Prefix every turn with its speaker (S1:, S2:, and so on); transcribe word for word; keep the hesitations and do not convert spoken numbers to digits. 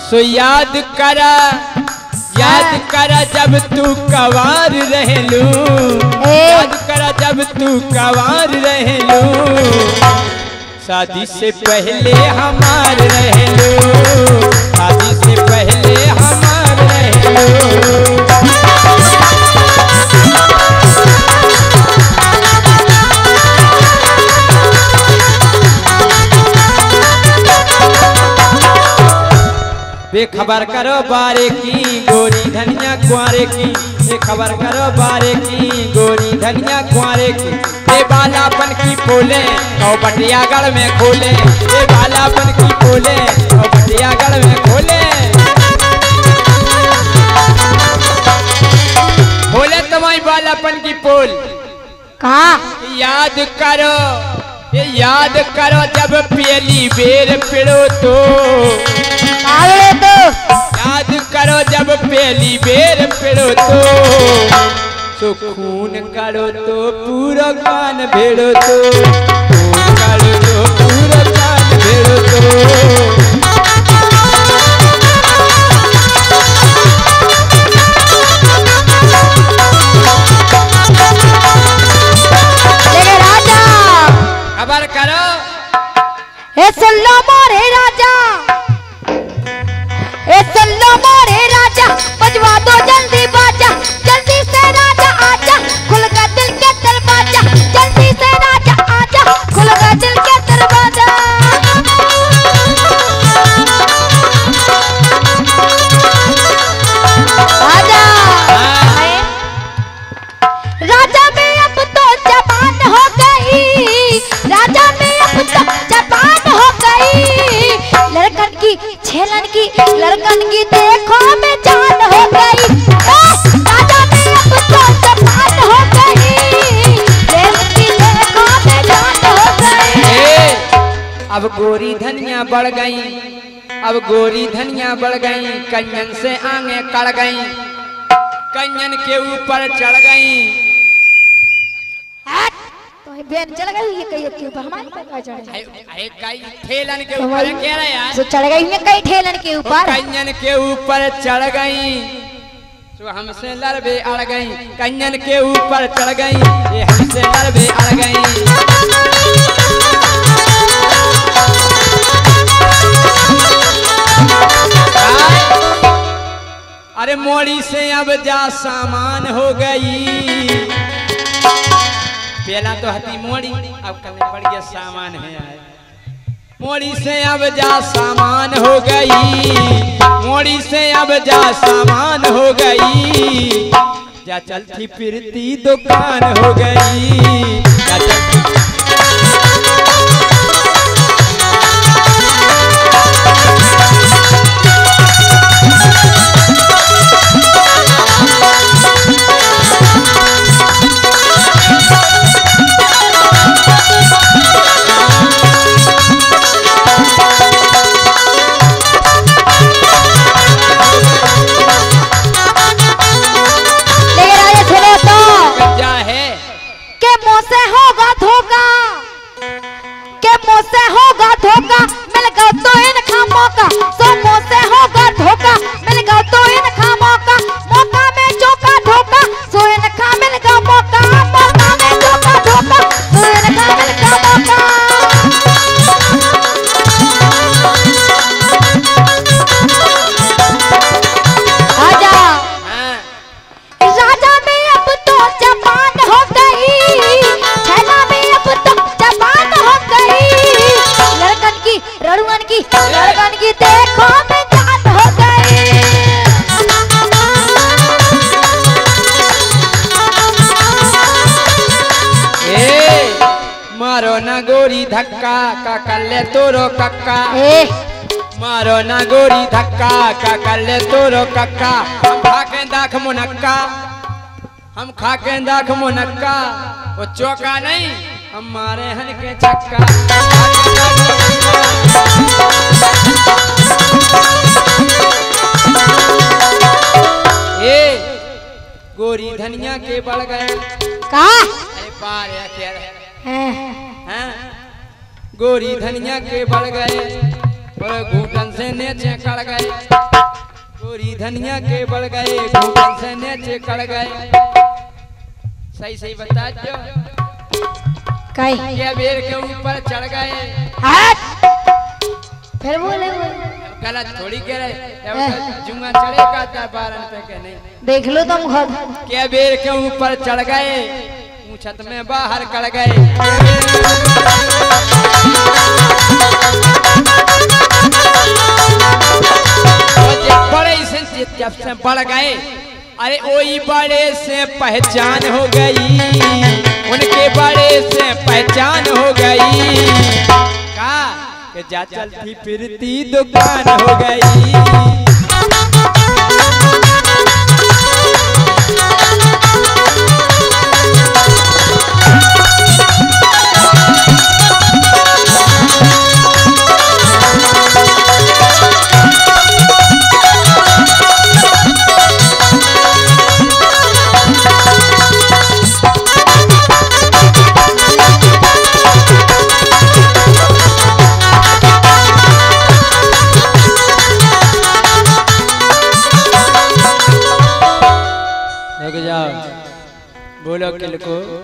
S1: सो याद करा याद करा जब तू कवार रहलू, याद करा जब तू कवार रहलू, शादी से पहले हमार रहलू, शादी से पहले हमार रहलू। बेखबर करो बारे की गोरी धनिया कुआरे की, बेखबर करो बारे की गोरी धनिया कुआरे की। ये बालापन की पोले और बटियागढ़ में खोले, ये बालापन की पोले और बटियागढ़ में खोले, खोले तुम्हारी बालापन की पोल।
S2: कहा
S1: याद करो ये याद करो जब पहली बेर पिड़ो तो,
S2: तो
S1: याद करो जब पहली बेर पिड़ो तो, सुकून करो तो पूरा कान भेड़ो तो, खून करो तो पूरा कान भेड़ो तो। खबर करो
S2: ए सुल्लो मोरे राजा, ए सुल्लो मोरे राजा, बजवा दो जल्दी बाजा, जल्दी से राजा आजा, खुल गया दिल के दरवाजा, जल्दी से राजा आजा, खुल गया दिल के दरवाजा। राजा राजा में अब तो जवान हो गई, राजा में अब तो जवान हो गई, लड़कन की छेलन की लड़कन की देखो में जान हो गई, राजा में अब तो जवान हो गई, लड़कन की देखो में जान हो गई।
S1: अब गोरी धनिया बढ़ गई, अब गोरी धनिया बढ़ गई, कंजन से आगे कड़ गई, कंजन के ऊपर चढ़ गई।
S2: बेन चढ़ गई ये कई के ऊपर हमारे पे चढ़ गई,
S1: अरे कई ठेलन के ऊपर कह रहे यार,
S2: तो चढ़ गई है कई ठेलन के ऊपर,
S1: कंजन के ऊपर चढ़ गई, तो हमसे लड़बे अड़ गई, कंजन के ऊपर चढ़ गई, ये हमसे लड़बे अड़ गई। अरे मोड़ी से अब जा सामान हो गई, पहला तो हती मोड़ी, अब कल पड़ गया सामान है यार। मोड़ी से अब जा सामान हो गई, मोड़ी से अब जा सामान हो गई, जा चलती फिरती दुकान हो गई, जा चलती
S2: धोखा मिल गया तो इनका मौका, सो मुझसे होगा धोखा मिल गया तो इनका मौका, मौका में चौका धोखा, सो इनका मिल गया मौका, मौका में चौका धोखा, सो इनका मिल गया मौका। राजा राजा में अब तो जवान हो गई, छैला में अब तो जवान हो गई, लड़कन की रड़ुअन की लड़कन की देखो में जान हो गई।
S1: ए मारो ना गोरी धक्का का कल्ले तोरो कक्का,
S2: ए
S1: मारो ना गोरी धक्का का कल्ले तोरो कक्का, हम खाके दाख मुनक्का, हम खाके दाख मुनक्का, वो चौका नहीं हम मारे हन के चक्का। ए गोरी धनिया के बढ़ गए
S2: का
S1: अरे पार है क्या
S2: हैं
S1: हैं गोरी धनिया के बढ़ गए और घूटन से ने नीचे कड़ गए, गोरी धनिया के बढ़ गए, घूंघट से नीचे कड़ गए। सही सही बता दो।
S2: कई
S1: ये बेर के ऊपर चढ़ गए।
S2: फिर बोले
S1: गलत थोड़ी कह रहे, जुआ चढ़ेगा दरबारन पे के नहीं।
S2: देख लो तुम खुद।
S1: के बेर के ऊपर चढ़ गए, छत में बाहर कड़ गए। बड़े से जब से बढ़ गए, अरे वही बड़े से पहचान हो गई, उनके बड़े से पहचान हो गई। का कि जा चलती फिरती दुकान हो गई। बोलो किल को